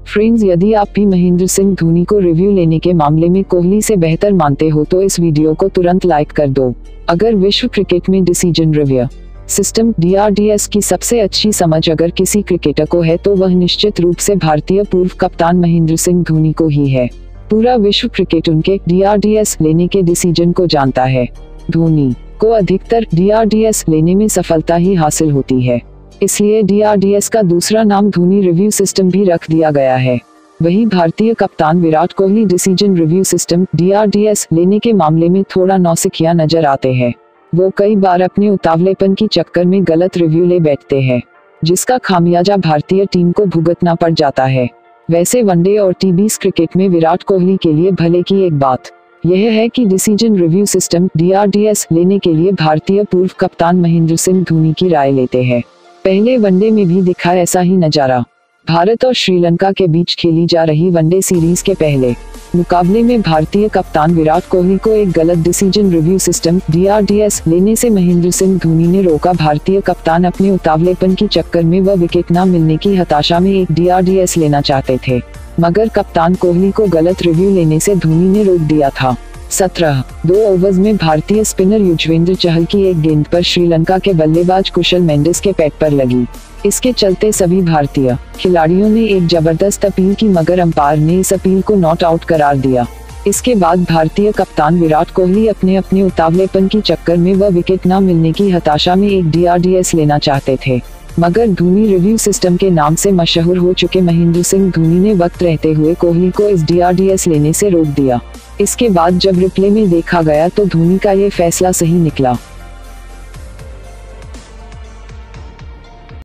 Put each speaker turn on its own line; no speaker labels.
Friends, यदि आप भी महेंद्र सिंह धोनी को रिव्यू लेने के मामले में कोहली से बेहतर मानते हो तो इस वीडियो को तुरंत लाइक कर दो। अगर विश्व क्रिकेट में डिसीजन रिव्यू सिस्टम DRDS की सबसे अच्छी समझ अगर किसी क्रिकेटर को है तो वह निश्चित रूप से भारतीय पूर्व कप्तान महेंद्र सिंह धोनी को ही है। पूरा विश्व क्रिकेट उनके DRDS लेने के डिसीजन को जानता है। धोनी को अधिकतर DRDS लेने में सफलता ही हासिल होती है, इसलिए DRDS का दूसरा नाम धोनी रिव्यू सिस्टम भी रख दिया गया है। वहीं भारतीय कप्तान Virat Kohli decision review system DRDS लेने के मामले में थोड़ा नौसिखिया नजर आते हैं। वो कई बार अपने उतावलेपन की चक्कर में गलत रिव्यू ले बैठते हैं, जिसका खामियाजा भारतीय टीम को भुगतना पड़ जाता है। वैसे वनडे और T20 क्रिकेट में विराट कोहली के लिए भले की एक बात यह है कि डिसीजन रिव्यू सिस्टम DRDS लेने के लिए भारतीय पूर्व कप्तान महेंद्र सिंह धोनी की राय लेते हैं। पहले वनडे में भी दिखा ऐसा ही नजारा। भारत और श्रीलंका के बीच खेली जा रही वनडे सीरीज के पहले मुकाबले में भारतीय कप्तान विराट कोहली को एक गलत डिसीजन रिव्यू सिस्टम DRDS लेने से महेंद्र सिंह धोनी ने रोका। भारतीय कप्तान अपने उतावलेपन की चक्कर में वह विकेट न मिलने की हताशा में एक DRDS लेना चाहते थे, मगर कप्तान कोहली को गलत रिव्यू लेने से धोनी ने रोक दिया था। 2 ओवर्स में भारतीय स्पिनर युजवेंद्र चहल की एक गेंद पर श्रीलंका के बल्लेबाज कुशल मेंडिस के पैड पर लगी। इसके चलते सभी भारतीय खिलाड़ियों ने एक जबरदस्त अपील की, मगर अंपायर ने इस अपील को नॉट आउट करार दिया। इसके बाद भारतीय कप्तान विराट कोहली अपने उतावलेपन की चक्कर में वह विकेट न मिलने की हताशा में एक DRDS लेना चाहते थे, मगर धोनी रिव्यू सिस्टम के नाम से मशहूर हो चुके महेंद्र सिंह धोनी ने वक्त रहते हुए कोहली को इस DRDS लेने से रोक दिया। इसके बाद जब रिप्ले में देखा गया तो धोनी का ये फैसला सही निकला।